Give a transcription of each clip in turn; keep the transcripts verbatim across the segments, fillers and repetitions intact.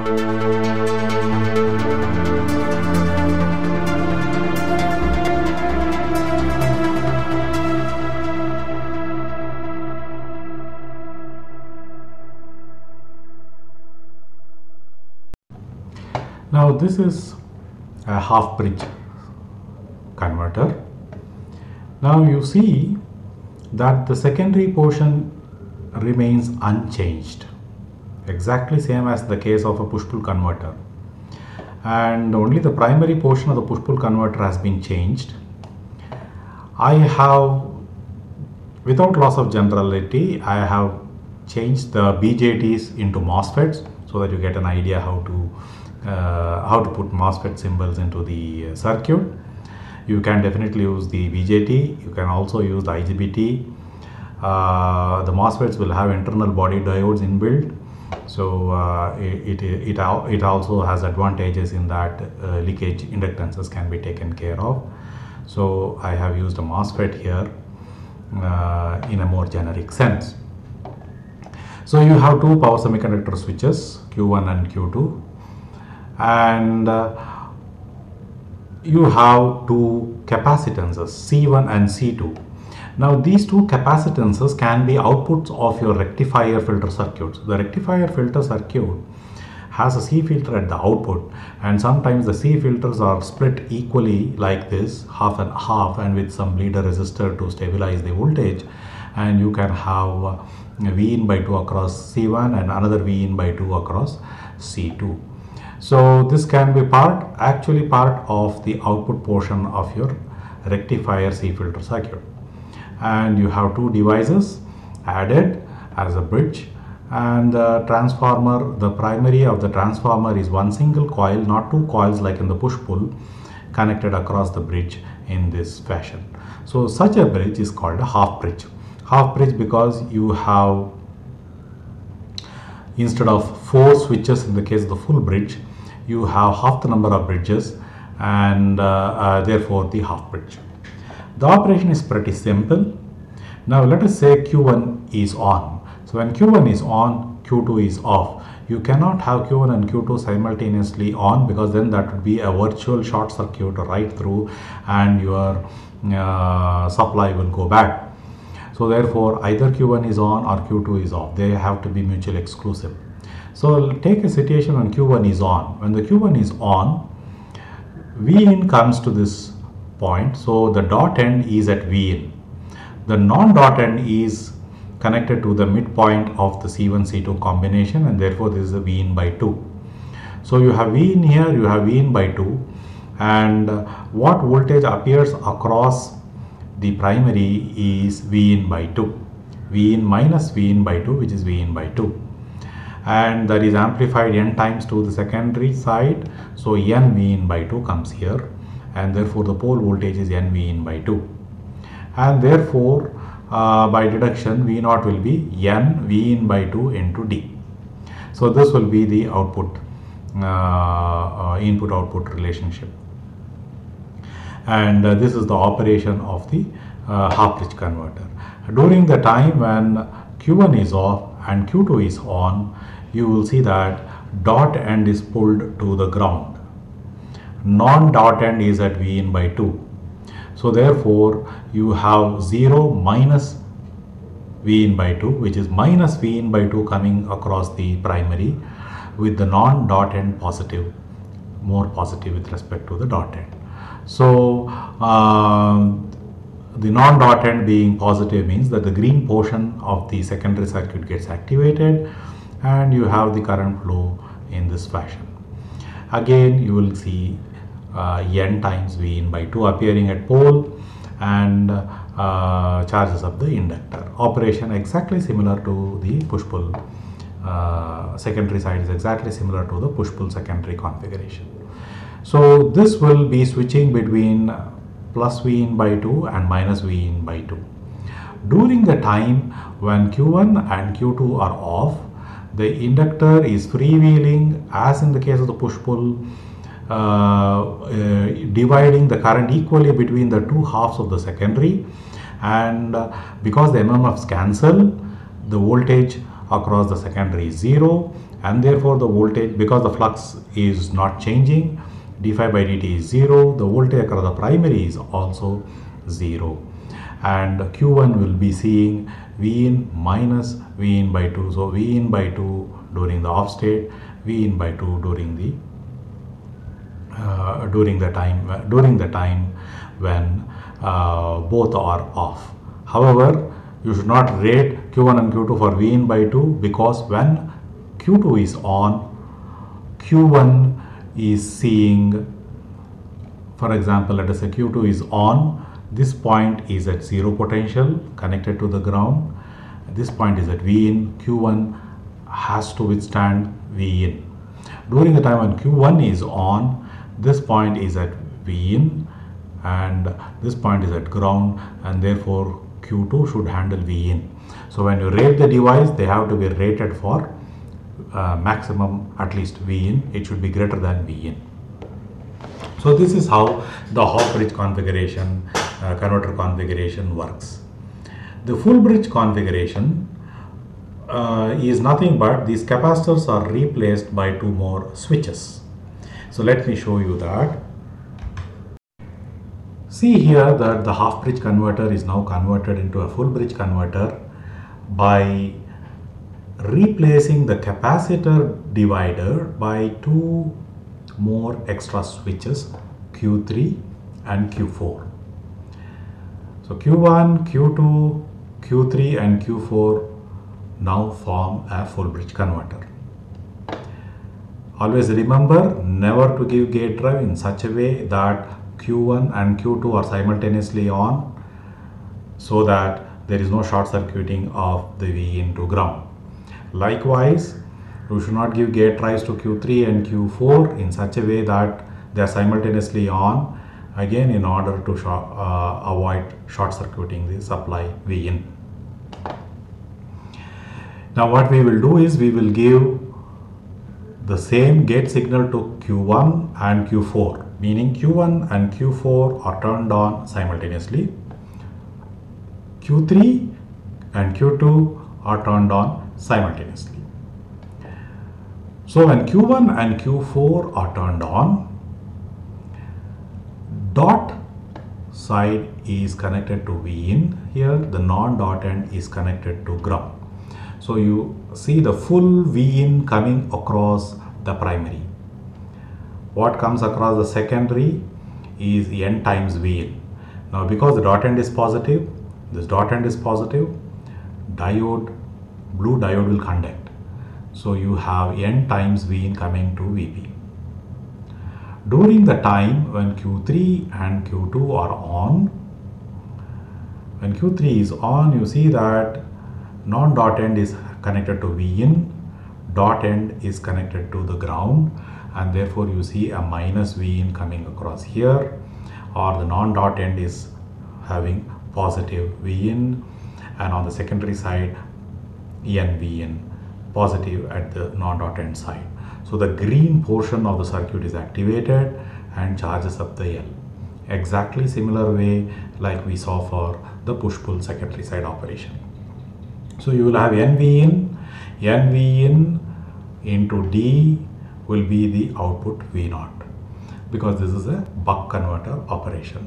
Now this is a half bridge converter. Now you see that the secondary portion remains unchanged, exactly same as the case of a push-pull converter, and only the primary portion of the push-pull converter has been changed. I have, without loss of generality, I have changed the B J Ts into MOSFETs so that you get an idea how to uh, how to put MOSFET symbols into the uh, circuit. You can definitely use the B J T. You can also use the I G B T. Uh, the MOSFETs will have internal body diodes inbuilt, so uh, it, it, it, it also has advantages in that uh, leakage inductances can be taken care of. So I have used a MOSFET here uh, in a more generic sense. So you have two power semiconductor switches, Q one and Q two, and uh, you have two capacitances, C one and C two. Now these two capacitances can be outputs of your rectifier filter circuits. The rectifier filter circuit has a C filter at the output, and sometimes the C filters are split equally like this, half and half, and with some bleeder resistor to stabilize the voltage, and you can have V in by two across C one and another V in by two across C two. So this can be part, actually part of the output portion of your rectifier C filter circuit. And you have two devices added as a bridge, and the transformer, the primary of the transformer is one single coil, not two coils like in the push-pull, connected across the bridge in this fashion. So such a bridge is called a half bridge. Half bridge because you have, instead of four switches in the case of the full bridge, you have half the number of bridges, and uh, uh, therefore the half bridge. The operation is pretty simple. Now let us say Q one is on. So when Q one is on, Q two is off. You cannot have Q one and Q two simultaneously on, because then that would be a virtual short circuit right through, and your uh, supply will go bad. So therefore either Q one is on or Q two is off. They have to be mutually exclusive. So take a situation when Q one is on. When the Q one is on, V in comes to this point, so the dot end is at V in. The non-dot end is connected to the midpoint of the C one C two combination, and therefore this is a V in by two. So you have V in here, you have V in by two, and uh, what voltage appears across the primary is V in by two. V in minus V in by two, which is V in by two. And that is amplified n times to the secondary side, so n V in by two comes here, and therefore the pole voltage is n V in by two, and therefore uh, by deduction V naught will be n V in by two into D. So this will be the output uh, uh, input output relationship, and uh, this is the operation of the uh, half bridge converter. During the time when Q one is off and Q two is on, you will see that dot end is pulled to the ground. Non-dot end is at V in by two. So therefore you have zero minus V in by two, which is minus V in by two coming across the primary, with the non-dot end positive, more positive with respect to the dot end. So uh, the non-dot end being positive means that the green portion of the secondary circuit gets activated, and you have the current flow in this fashion. Again you will see uh, n times V in by two appearing at pole, and uh, charges of the inductor. Operation exactly similar to the push-pull uh, secondary side is exactly similar to the push-pull secondary configuration. So this will be switching between plus V in by two and minus V in by two. During the time when Q one and Q two are off, the inductor is freewheeling, as in the case of the push-pull, uh, uh, dividing the current equally between the two halves of the secondary, and uh, because the M M Fs cancel, the voltage across the secondary is zero, and therefore the voltage, because the flux is not changing, d phi by dt is zero, the voltage across the primary is also zero, and Q one will be seeing V in minus V in by two. So V in by two during the off state, V in by two during the uh, during the time during the time when uh, both are off. However, you should not rate Q one and Q two for V in by two, because when Q two is on, Q one is seeing, for example, let us say Q two is on, this point is at zero potential connected to the ground, this point is at V in, Q one has to withstand V in. During the time when Q one is on, this point is at V in and this point is at ground, and therefore Q two should handle V in. So when you rate the device, they have to be rated for uh, maximum at least V in, it should be greater than V in. So this is how the half bridge configuration, uh, converter configuration works. The full bridge configuration uh, is nothing but these capacitors are replaced by two more switches. So let me show you that. See here that the half bridge converter is now converted into a full bridge converter by replacing the capacitor divider by two more extra switches, Q three and Q four. So Q one, Q two, Q three and Q four now form a full bridge converter. Always remember never to give gate drive in such a way that Q one and Q two are simultaneously on, so that there is no short circuiting of the V into ground. Likewise, you should not give gate drives to Q three and Q four in such a way that they are simultaneously on, again in order to sh uh, avoid short circuiting the supply V in. Now what we will do is we will give the same gate signal to Q one and Q four, meaning Q one and Q four are turned on simultaneously. Q three and Q two are turned on simultaneously. So when Q one and Q four are turned on, dot side is connected to V in here, the non-dot end is connected to ground. So you see the full V in coming across the primary. What comes across the secondary is N times V in. Now because the dot end is positive, this dot end is positive, diode, blue diode will conduct. So you have N times V in coming to V P. During the time when Q three and Q two are on, when Q three is on, you see that non-dot end is connected to V in, dot end is connected to the ground, and therefore you see a minus V in coming across here, or the non-dot end is having positive V in, and on the secondary side N V in, positive at the non-dot end side. So the green portion of the circuit is activated and charges up the L. Exactly similar way like we saw for the push-pull secondary side operation. So you will have N V in, N V in into D will be the output V zero, because this is a buck converter operation.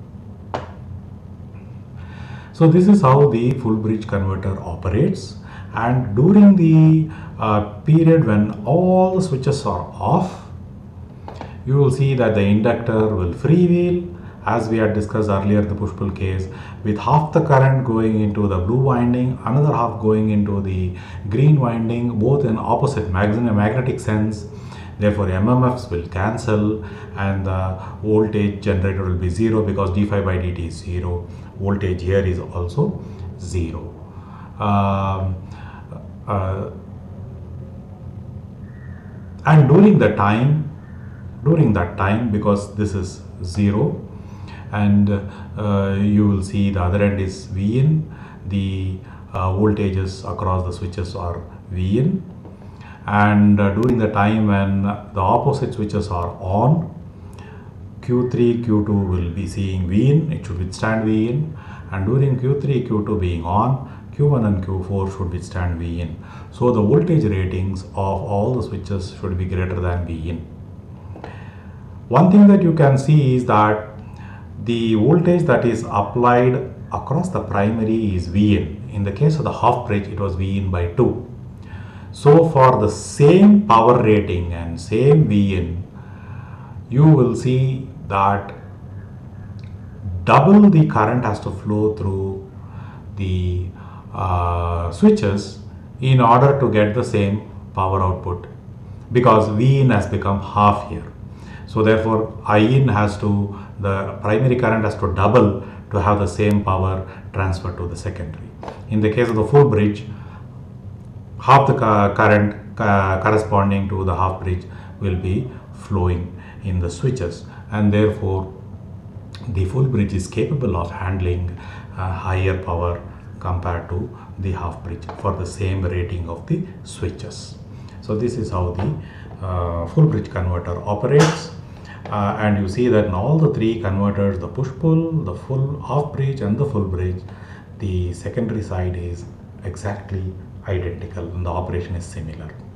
So this is how the full bridge converter operates, and during the uh, period when all the switches are off, you will see that the inductor will freewheel, as we had discussed earlier in the push-pull case, with half the current going into the blue winding, another half going into the green winding, both in opposite magnetic sense. Therefore M M Fs will cancel and the voltage generated will be zero, because d phi by dt is zero. Voltage here is also zero. Um, uh, and during the time, during that time, because this is zero, and uh, you will see the other end is V in, the uh, voltages across the switches are V in, and uh, during the time when the opposite switches are on, Q three, Q two will be seeing V in, it should withstand V in, and during Q three, Q two being on, Q one and Q four should withstand V in. So the voltage ratings of all the switches should be greater than V in. One thing that you can see is that the voltage that is applied across the primary is V in. In the case of the half bridge, it was V in by two. So for the same power rating and same V in, you will see that double the current has to flow through the uh, switches in order to get the same power output, because V in has become half here. So therefore I in has to, the primary current has to double to have the same power transferred to the secondary. In the case of the full bridge, half the current uh, corresponding to the half bridge will be flowing in the switches, and therefore the full bridge is capable of handling uh, higher power compared to the half bridge for the same rating of the switches. So this is how the uh, full bridge converter operates. Uh, and you see that in all the three converters, the push-pull, the full half bridge and the full bridge, the secondary side is exactly identical and the operation is similar.